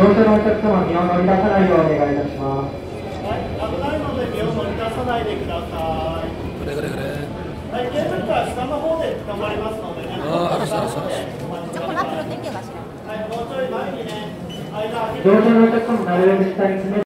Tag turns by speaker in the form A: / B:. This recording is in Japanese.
A: 車のお客様、身を乗り出さないようお願いいたします。
B: はい、危ないので身を乗り出さないでください。
C: これ。
B: はい、ケーブルカー下の方で捕まりますのでね。
C: あらそう。
B: はい、もうちょい前にね、間空けて。
A: 乗車のお客様、なるべく下に詰め